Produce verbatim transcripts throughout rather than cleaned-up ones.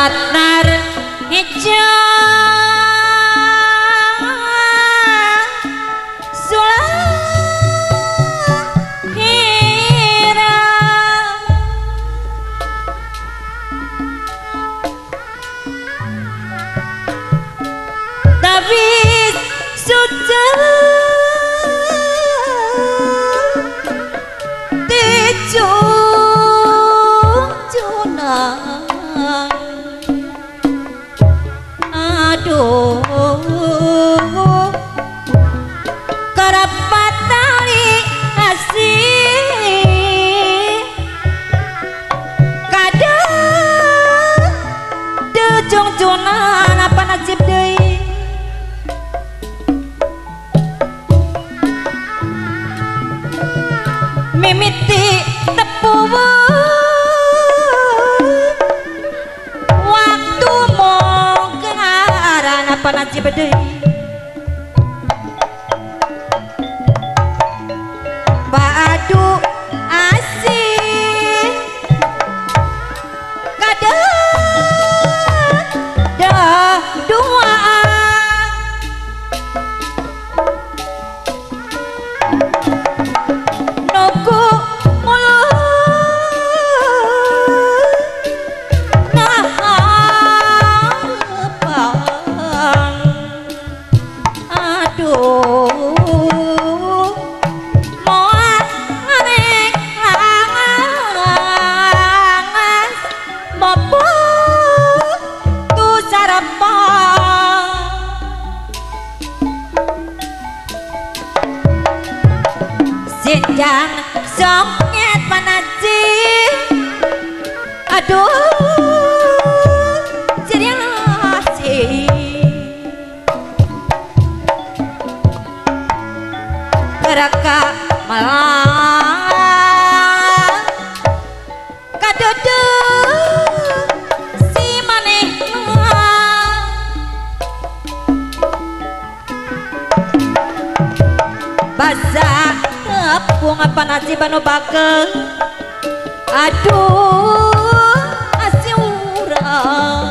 latar hijau mimiti tepuh waktu mau kearan apa najib deui badu asih kada dah dua dan songket panaji aduh jadi asih keraka malah kadodo si maneh bazar bunga panasi banu bagel aduh asih urang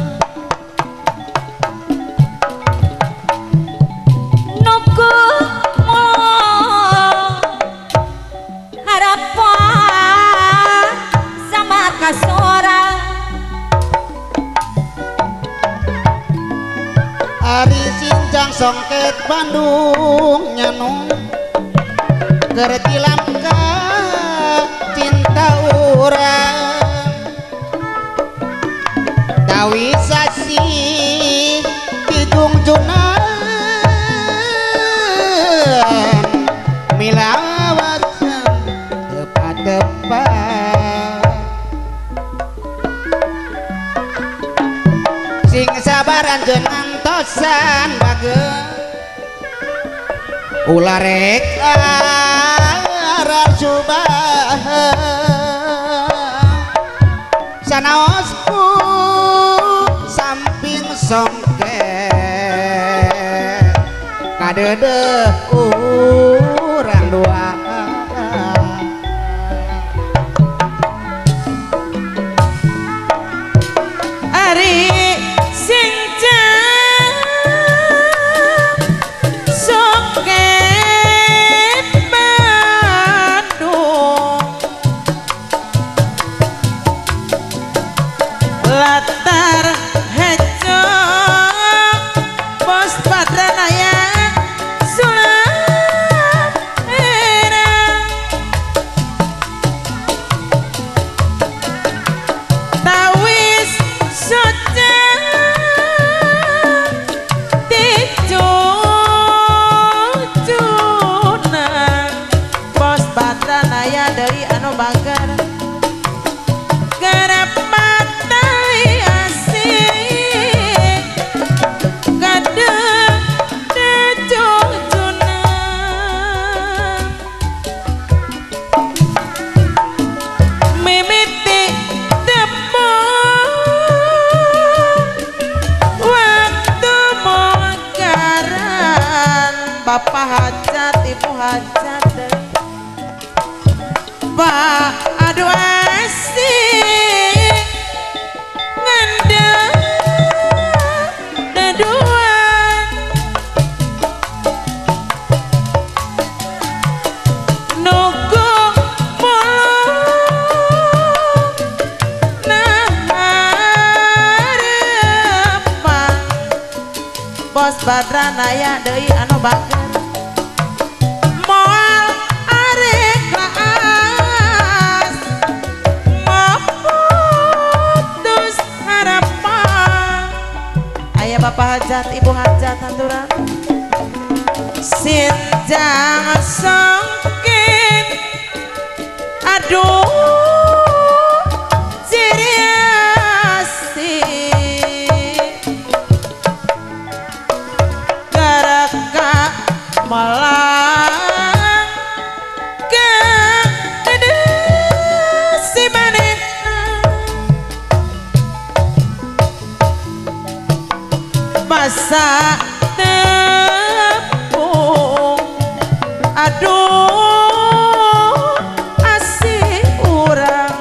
nuku mo harapan sama kasora Ari Sinjang songket Bandung nyanung gerti langka cinta urang dawi sasi kidung junan milawasan tepat-tepat sing sabaran jenang tosan bagel ularek arar subah sanaosku samping songket kadede urang dua ari latar hejo bos padranaya sulam era tawis soja dicucunan bos padranaya dari anu bagar bapak hajat ibu hajat ba aduh asik ngandel Badranaya deui anu bager moal arek laas maputus harapan aya bapak hajat ibu hajat hanturan sinjang songkin aduh ciriasi garaka malang ke si manehna masa tepung aduh asih urang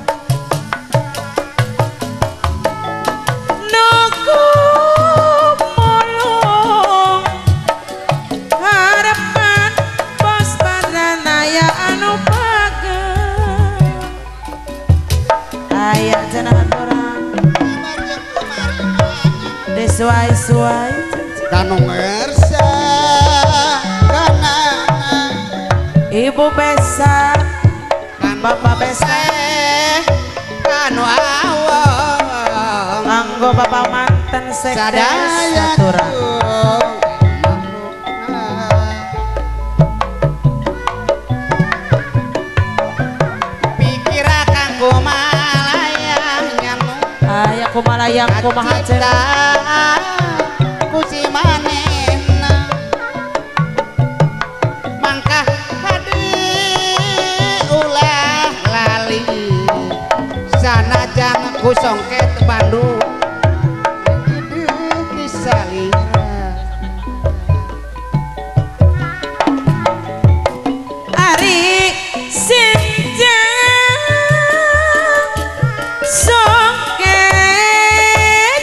nuku mulung harapan bos Badranaya anu bager aya cenah orang disuai-suai kanu ngersa kana ibu besa bapak besa kanu awong anggo bapak manten sekdes sadaya saturang pikir kanggo malayang nyanu aya kumalayang kumaha cita kusi manehna mangkah hadi ulah lali sanajan kusongket Bandung disalira ari sinjang songket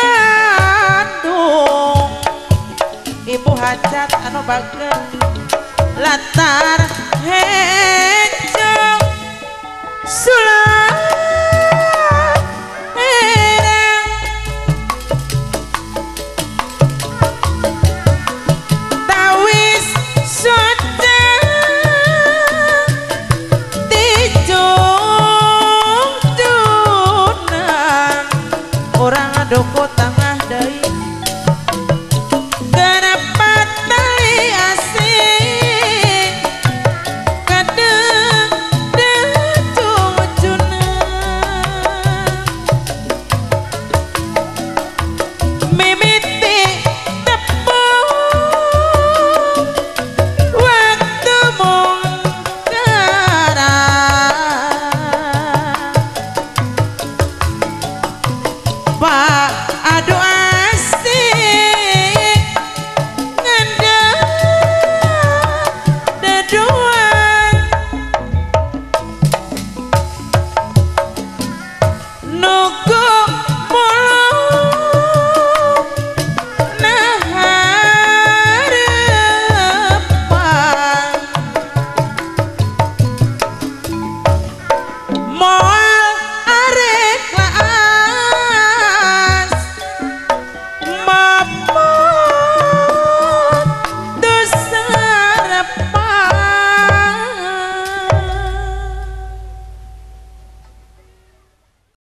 Bandung ibu hajat anu bager latar hejong sulam